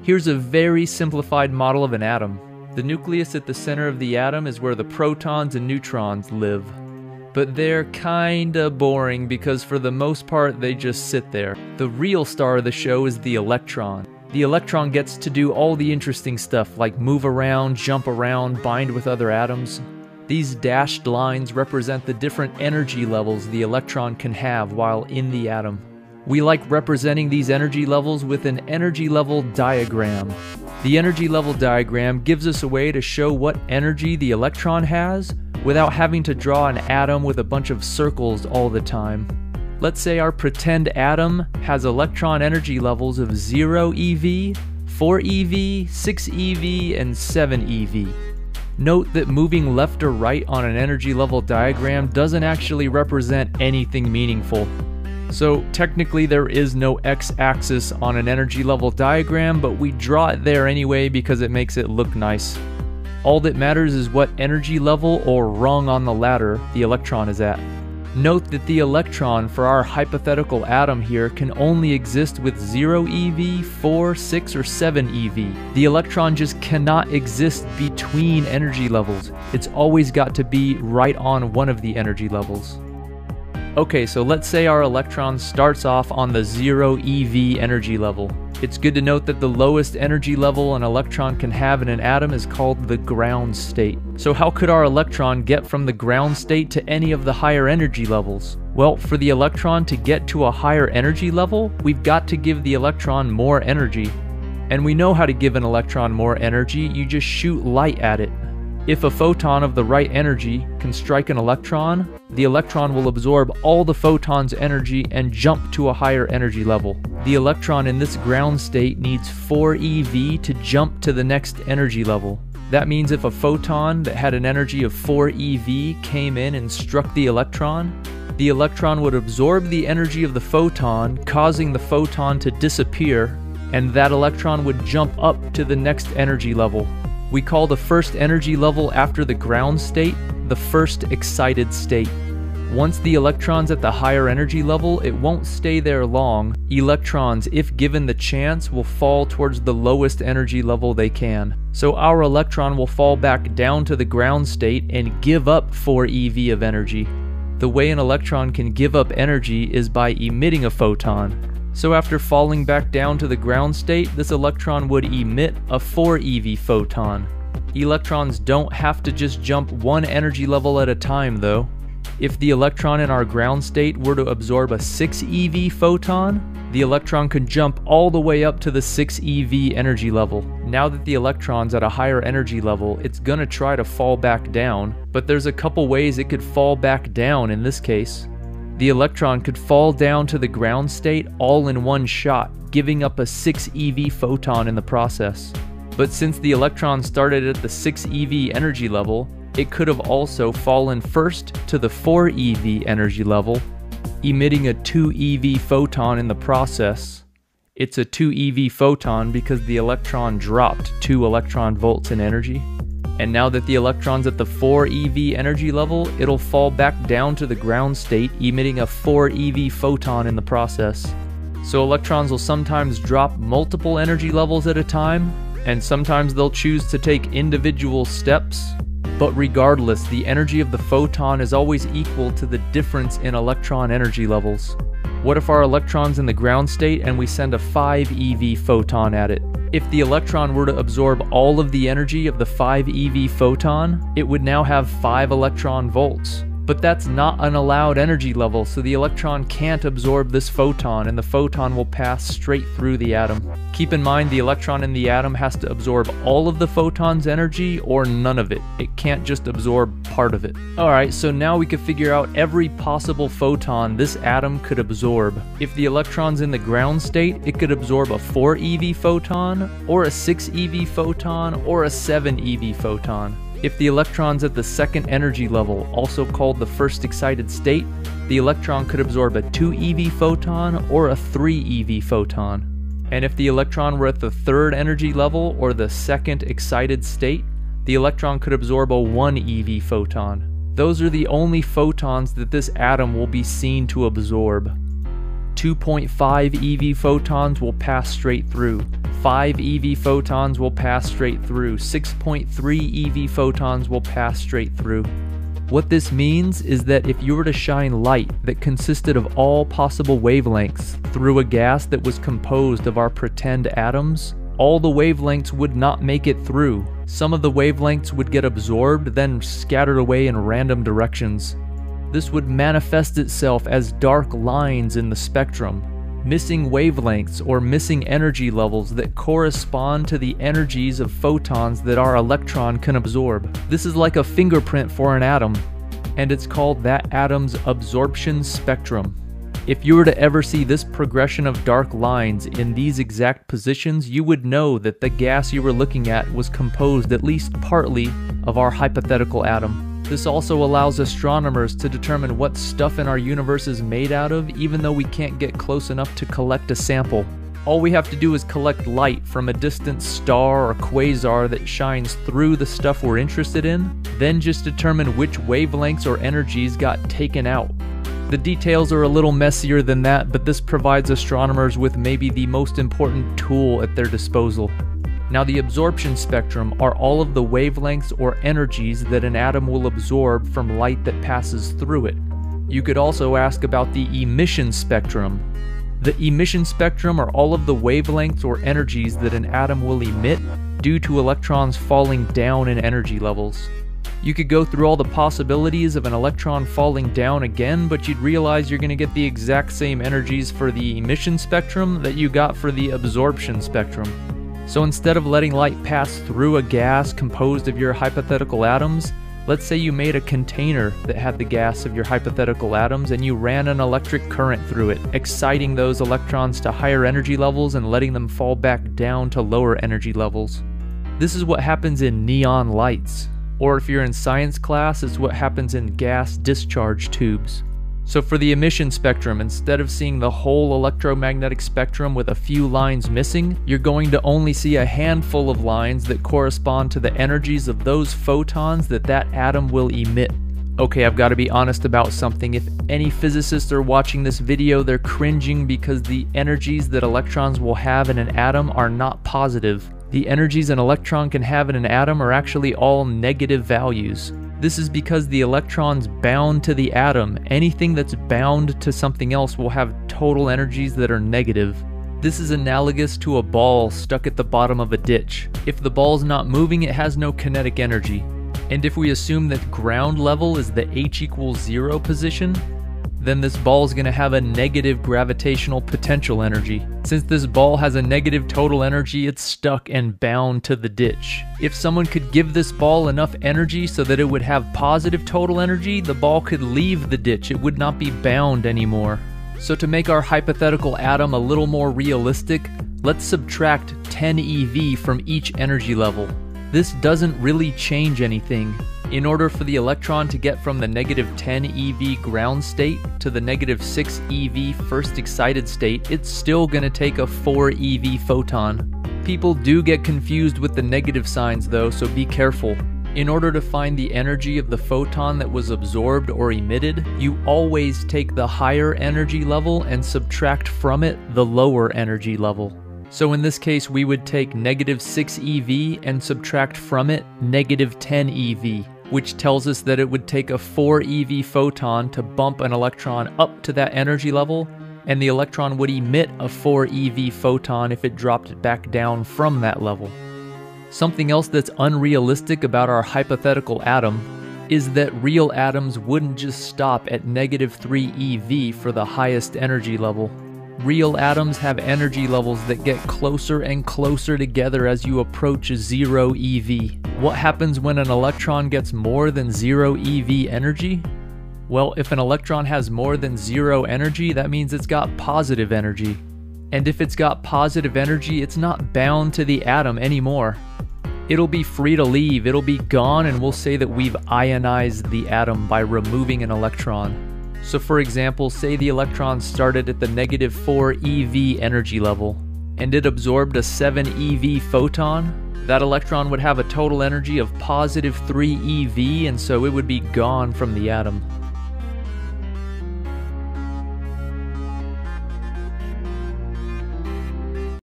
Here's a very simplified model of an atom. The nucleus at the center of the atom is where the protons and neutrons live. But they're kinda boring because for the most part they just sit there. The real star of the show is the electron. The electron gets to do all the interesting stuff like move around, jump around, bind with other atoms. These dashed lines represent the different energy levels the electron can have while in the atom. We like representing these energy levels with an energy level diagram. The energy level diagram gives us a way to show what energy the electron has without having to draw an atom with a bunch of circles all the time. Let's say our pretend atom has electron energy levels of 0 eV, 4 eV, 6 eV, and 7 eV. Note that moving left or right on an energy level diagram doesn't actually represent anything meaningful. So technically there is no x-axis on an energy level diagram, but we draw it there anyway because it makes it look nice. All that matters is what energy level or rung on the ladder the electron is at. Note that the electron for our hypothetical atom here can only exist with 0 eV, 4, 6, or 7 eV. The electron just cannot exist between energy levels. It's always got to be right on one of the energy levels. Okay, so let's say our electron starts off on the 0 eV energy level. It's good to note that the lowest energy level an electron can have in an atom is called the ground state. So how could our electron get from the ground state to any of the higher energy levels? Well, for the electron to get to a higher energy level, we've got to give the electron more energy. And we know how to give an electron more energy, you just shoot light at it. If a photon of the right energy can strike an electron, the electron will absorb all the photon's energy and jump to a higher energy level. The electron in this ground state needs 4 eV to jump to the next energy level. That means if a photon that had an energy of 4 eV came in and struck the electron would absorb the energy of the photon, causing the photon to disappear, and that electron would jump up to the next energy level. We call the first energy level after the ground state the first excited state. Once the electron's at the higher energy level, it won't stay there long. Electrons, if given the chance, will fall towards the lowest energy level they can. So our electron will fall back down to the ground state and give up 4 eV of energy. The way an electron can give up energy is by emitting a photon. So after falling back down to the ground state, this electron would emit a 4 eV photon. Electrons don't have to just jump one energy level at a time though. If the electron in our ground state were to absorb a 6 eV photon, the electron could jump all the way up to the 6 eV energy level. Now that the electron's at a higher energy level, it's gonna try to fall back down, but there's a couple ways it could fall back down in this case. The electron could fall down to the ground state all in one shot, giving up a 6 eV photon in the process. But since the electron started at the 6 eV energy level, it could have also fallen first to the 4 eV energy level, emitting a 2 eV photon in the process. It's a 2 eV photon because the electron dropped 2 electron volts in energy. And now that the electron's at the 4 eV energy level, it'll fall back down to the ground state, emitting a 4 eV photon in the process. So electrons will sometimes drop multiple energy levels at a time, and sometimes they'll choose to take individual steps. But regardless, the energy of the photon is always equal to the difference in electron energy levels. What if our electron's in the ground state and we send a 5 eV photon at it? If the electron were to absorb all of the energy of the 5 eV photon, it would now have 5 electron volts. But that's not an allowed energy level, so the electron can't absorb this photon and the photon will pass straight through the atom. Keep in mind the electron in the atom has to absorb all of the photon's energy or none of it. It can't just absorb part of it. Alright, so now we can figure out every possible photon this atom could absorb. If the electron's in the ground state, it could absorb a 4 eV photon, or a 6 eV photon, or a 7 eV photon. If the electron's at the second energy level, also called the first excited state, the electron could absorb a 2 eV photon or a 3 eV photon. And if the electron were at the third energy level, or the second excited state, the electron could absorb a 1 eV photon. Those are the only photons that this atom will be seen to absorb. 2.5 eV photons will pass straight through. 5 eV photons will pass straight through. 6.3 EV photons will pass straight through. What this means is that if you were to shine light that consisted of all possible wavelengths through a gas that was composed of our pretend atoms, all the wavelengths would not make it through. Some of the wavelengths would get absorbed, then scattered away in random directions. This would manifest itself as dark lines in the spectrum, missing wavelengths or missing energy levels that correspond to the energies of photons that our electron can absorb. This is like a fingerprint for an atom, and it's called that atom's absorption spectrum. If you were to ever see this progression of dark lines in these exact positions, you would know that the gas you were looking at was composed at least partly of our hypothetical atom. This also allows astronomers to determine what stuff in our universe is made out of, even though we can't get close enough to collect a sample. All we have to do is collect light from a distant star or quasar that shines through the stuff we're interested in, then just determine which wavelengths or energies got taken out. The details are a little messier than that, but this provides astronomers with maybe the most important tool at their disposal. Now, the absorption spectrum are all of the wavelengths or energies that an atom will absorb from light that passes through it. You could also ask about the emission spectrum. The emission spectrum are all of the wavelengths or energies that an atom will emit due to electrons falling down in energy levels. You could go through all the possibilities of an electron falling down again, but you'd realize you're going to get the exact same energies for the emission spectrum that you got for the absorption spectrum. So instead of letting light pass through a gas composed of your hypothetical atoms, let's say you made a container that had the gas of your hypothetical atoms and you ran an electric current through it, exciting those electrons to higher energy levels and letting them fall back down to lower energy levels. This is what happens in neon lights. Or if you're in science class, it's what happens in gas discharge tubes. So for the emission spectrum, instead of seeing the whole electromagnetic spectrum with a few lines missing, you're going to only see a handful of lines that correspond to the energies of those photons that atom will emit. Okay, I've got to be honest about something. If any physicists are watching this video, they're cringing because the energies that electrons will have in an atom are not positive. The energies an electron can have in an atom are actually all negative values. This is because the electron's bound to the atom. Anything that's bound to something else will have total energies that are negative. This is analogous to a ball stuck at the bottom of a ditch. If the ball's not moving, it has no kinetic energy. And if we assume that ground level is the h=0 position, then this ball is going to have a negative gravitational potential energy. Since this ball has a negative total energy, it's stuck and bound to the ditch. If someone could give this ball enough energy so that it would have positive total energy, the ball could leave the ditch. It would not be bound anymore. So to make our hypothetical atom a little more realistic, let's subtract 10 eV from each energy level. This doesn't really change anything. In order for the electron to get from the -10 eV ground state to the -6 eV first excited state, it's still going to take a 4 eV photon. People do get confused with the negative signs though, so be careful. In order to find the energy of the photon that was absorbed or emitted, you always take the higher energy level and subtract from it the lower energy level. So in this case, we would take -6 eV and subtract from it -10 eV, which tells us that it would take a 4 eV photon to bump an electron up to that energy level, and the electron would emit a 4 eV photon if it dropped back down from that level. Something else that's unrealistic about our hypothetical atom is that real atoms wouldn't just stop at -3 eV for the highest energy level. Real atoms have energy levels that get closer and closer together as you approach 0 eV. What happens when an electron gets more than 0 eV energy? Well, if an electron has more than 0 energy, that means it's got positive energy. And if it's got positive energy, it's not bound to the atom anymore. It'll be free to leave, it'll be gone, and we'll say that we've ionized the atom by removing an electron. So for example, say the electron started at the -4 eV energy level, and it absorbed a 7 eV photon. That electron would have a total energy of +3 eV, and so it would be gone from the atom.